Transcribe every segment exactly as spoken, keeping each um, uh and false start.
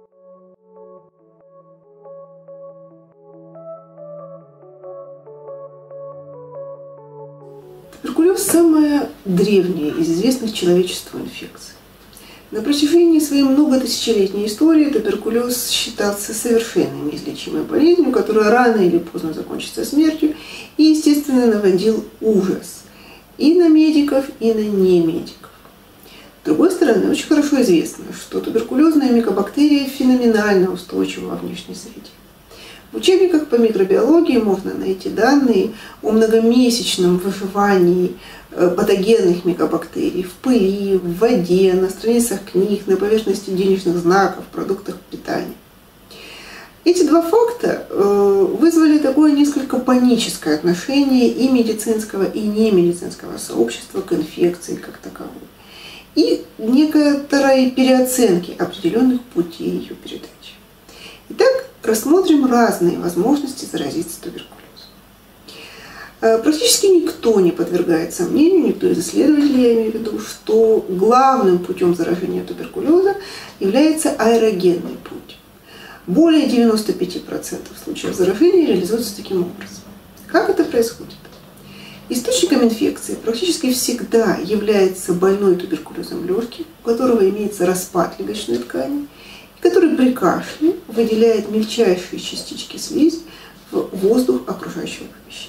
Туберкулез – самая древняя из известных человечеству инфекций. На протяжении своей многотысячелетней истории туберкулез считался совершенно неизлечимой болезнью, которая рано или поздно закончится смертью, и, естественно, наводил ужас и на медиков, и на немедиков. С другой стороны, очень хорошо известно, что туберкулезная микобактерия феноменально устойчива во внешней среде. В учебниках по микробиологии можно найти данные о многомесячном выживании патогенных микобактерий в пыли, в воде, на страницах книг, на поверхности денежных знаков, продуктах питания. Эти два факта вызвали такое несколько паническое отношение и медицинского, и немедицинского сообщества к инфекции как таковой. И некоторой переоценки определенных путей ее передачи. Итак, рассмотрим разные возможности заразиться туберкулезом. Практически никто не подвергает сомнению, никто из исследователей, я имею в виду, что главным путем заражения туберкулеза является аэрогенный путь. Более девяноста пяти процентов случаев заражения реализуются таким образом. Как это происходит? Источником инфекции практически всегда является больной туберкулезом легких, у которого имеется распад легочной ткани, который при кашле выделяет мельчайшие частички слизи в воздух окружающего помещения.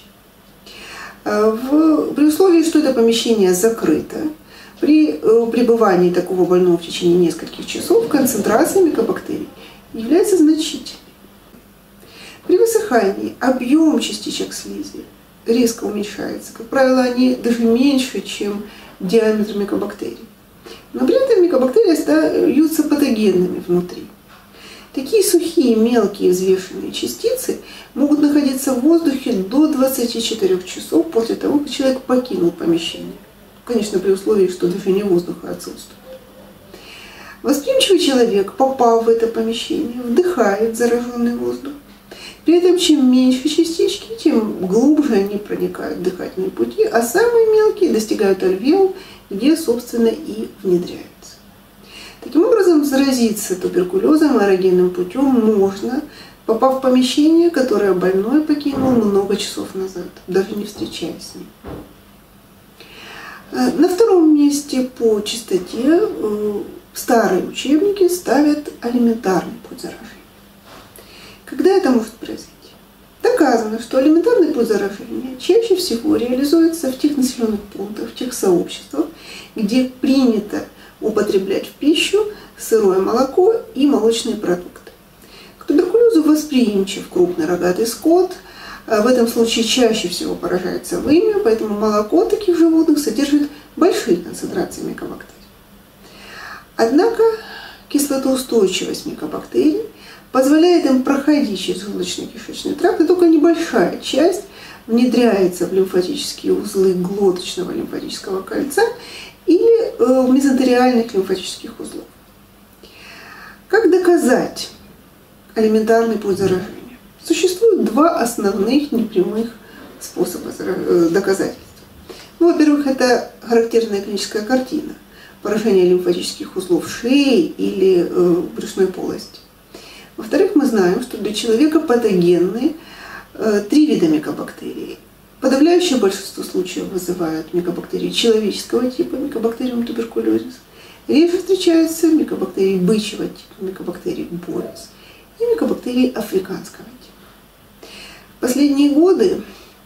В, при условии, что это помещение закрыто, при пребывании такого больного в течение нескольких часов концентрация микобактерий является значительной. При высыхании объем частичек слизи резко уменьшается. Как правило, они даже меньше, чем диаметр микобактерий. Но при этом микобактерии остаются патогенными внутри. Такие сухие, мелкие взвешенные частицы могут находиться в воздухе до двадцати четырёх часов после того, как человек покинул помещение. Конечно, при условии, что движение воздуха отсутствует. Восприимчивый человек, попав в это помещение, вдыхает зараженный воздух. При этом, чем меньше частички, тем глубже они проникают в дыхательные пути, а самые мелкие достигают альвеол, где, собственно, и внедряются. Таким образом, заразиться туберкулезом аэрогенным путем можно, попав в помещение, которое больной покинул много часов назад, даже не встречаясь с ним. На втором месте по частоте старые учебники ставят алиментарный путь заражения. Когда это может произойти? Доказано, что алиментарный путь заражения чаще всего реализуется в тех населенных пунктах, в тех сообществах, где принято употреблять в пищу сырое молоко и молочные продукты. К туберкулезу восприимчив крупный рогатый скот, в этом случае чаще всего поражается вымя, поэтому молоко таких животных содержит большие концентрации микобактерий. Однако кислотоустойчивость микобактерий позволяет им проходить через желудочно-кишечный тракт, и только небольшая часть внедряется в лимфатические узлы глоточного лимфатического кольца или в мезентериальных лимфатических узлов. Как доказать алиментарный путь заражения? Существует два основных непрямых способа доказательства. Ну, во-первых, это характерная клиническая картина поражения лимфатических узлов шеи или э, брюшной полости. Во-вторых, мы знаем, что для человека патогенны э, три вида микобактерий. Подавляющее большинство случаев вызывают микобактерии человеческого типа, микобактериум туберкулезис. Реже встречаются микобактерии бычьего типа, микобактерии боvis и микобактерии африканского типа. В последние годы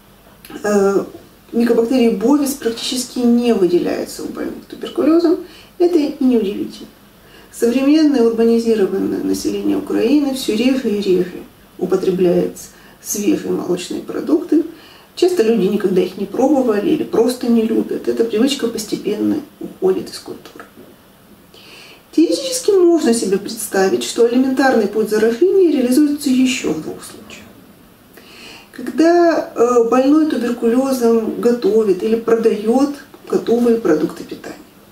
э, микобактерии боvis практически не выделяются у больных туберкулезом. Это и неудивительно. Современное урбанизированное население Украины все реже и реже употребляет свежие молочные продукты. Часто люди никогда их не пробовали или просто не любят. Эта привычка постепенно уходит из культуры. Теоретически можно себе представить, что алиментарный путь заражения реализуется еще в двух случаях. Когда больной туберкулезом готовит или продает готовые продукты питания.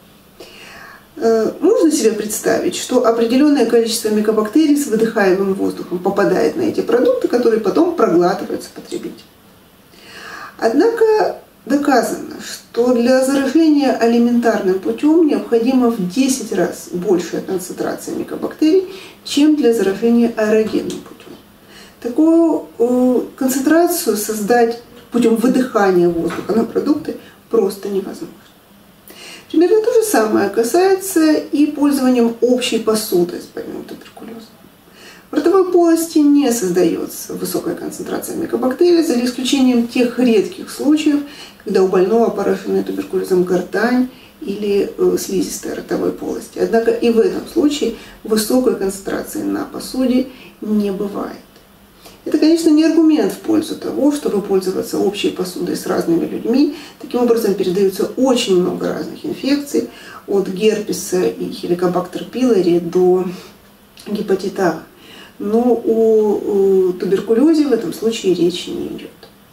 Можно себе представить, что определенное количество микобактерий с выдыхаемым воздухом попадает на эти продукты, которые потом проглатываются потребителем. Однако доказано, что для заражения алиментарным путем необходимо в десять раз большая концентрация микобактерий, чем для заражения аэрогенным путем. Такую э, концентрацию создать путем выдыхания воздуха на продукты просто невозможно. Примерно то же самое касается и пользованием общей посудой с больным туберкулезом. В ротовой полости не создается высокая концентрация микобактерий, за исключением тех редких случаев, когда у больного поражены туберкулезом гортань или э, слизистая ротовой полости. Однако и в этом случае высокой концентрации на посуде не бывает. Это, конечно, не аргумент в пользу того, чтобы пользоваться общей посудой с разными людьми. Таким образом передается очень много разных инфекций, от герпеса и хеликобактер пилори до гепатита А. Но о туберкулезе в этом случае речи не идет.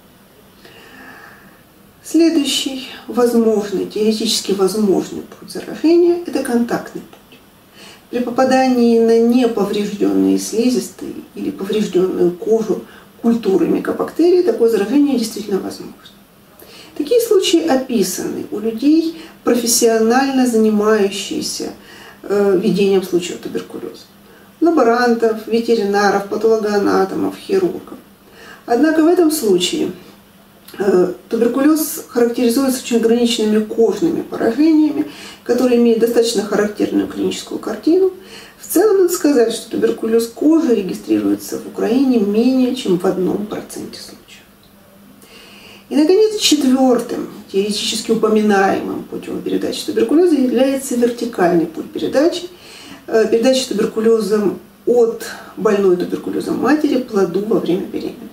Следующий возможный, теоретически возможный путь заражения – это контактный путь. При попадании на неповрежденные слизистые или поврежденную кожу культуры микобактерий такое заражение действительно возможно. Такие случаи описаны у людей, профессионально занимающихся ведением случаев туберкулеза. Лаборантов, ветеринаров, патологоанатомов, хирургов. Однако в этом случае э, туберкулез характеризуется очень ограниченными кожными поражениями, которые имеют достаточно характерную клиническую картину. В целом надо сказать, что туберкулез кожи регистрируется в Украине менее чем в одном проценте случаев. И, наконец, четвертым теоретически упоминаемым путем передачи туберкулеза является вертикальный путь передачи, передачи туберкулезом от больной туберкулезом матери плоду во время беременности.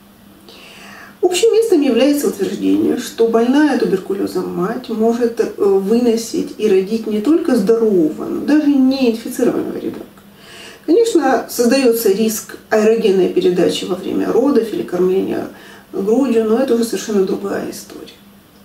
Общим местом является утверждение, что больная туберкулезом мать может выносить и родить не только здорового, но даже не инфицированного ребенка. Конечно, создается риск аэрогенной передачи во время родов или кормления грудью, но это уже совершенно другая история.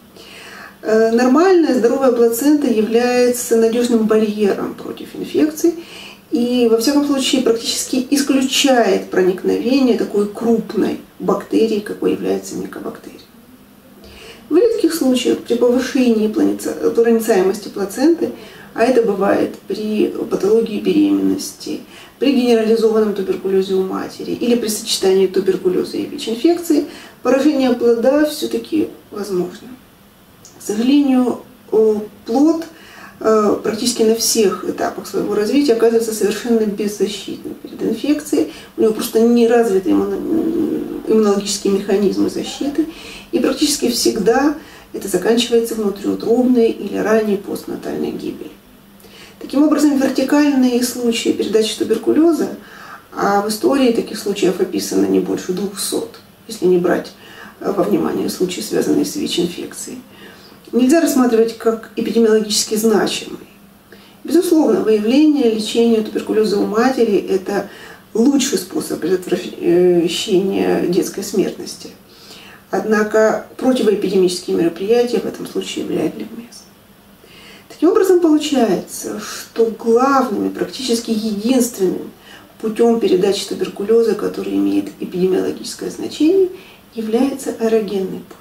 Нормальная здоровая плацента является надежным барьером против инфекций и, во всяком случае, практически исключает проникновение такой крупной бактерии, какой является микобактерия. В редких случаях при повышении проницаемости плаценты, а это бывает при патологии беременности, при генерализованном туберкулезе у матери или при сочетании туберкулеза и ВИЧ-инфекции, поражение плода все-таки возможно. К сожалению, плод практически на всех этапах своего развития оказывается совершенно беззащитным перед инфекцией. У него просто не развиты иммунологические механизмы защиты. И практически всегда это заканчивается внутриутробной или ранней постнатальной гибелью. Таким образом, вертикальные случаи передачи туберкулеза, а в истории таких случаев описано не больше двухсот, если не брать во внимание случаи, связанные с ВИЧ-инфекцией, нельзя рассматривать как эпидемиологически значимый. Безусловно, выявление, лечение туберкулеза у матери – это лучший способ предотвращения детской смертности. Однако противоэпидемические мероприятия в этом случае вряд ли уместны. Таким образом, получается, что главным и практически единственным путем передачи туберкулеза, который имеет эпидемиологическое значение, является аэрогенный путь.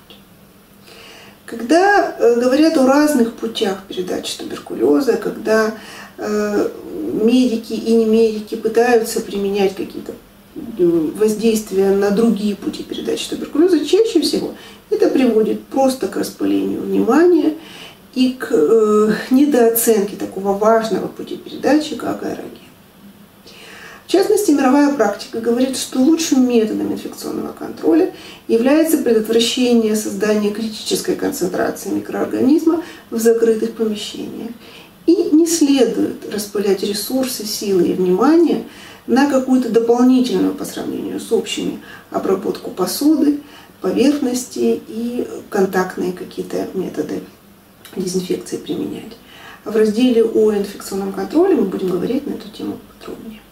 Когда говорят о разных путях передачи туберкулеза, когда медики и немедики пытаются применять какие-то воздействия на другие пути передачи туберкулеза, чаще всего это приводит просто к распылению внимания и к недооценке такого важного пути передачи, как аэроген. В частности, мировая практика говорит, что лучшим методом инфекционного контроля является предотвращение создания критической концентрации микроорганизма в закрытых помещениях. И не следует распылять ресурсы, силы и внимание на какую-то дополнительную по сравнению с общими обработку посуды, поверхности и контактные какие-то методы дезинфекции применять. В разделе о инфекционном контроле мы будем говорить на эту тему подробнее.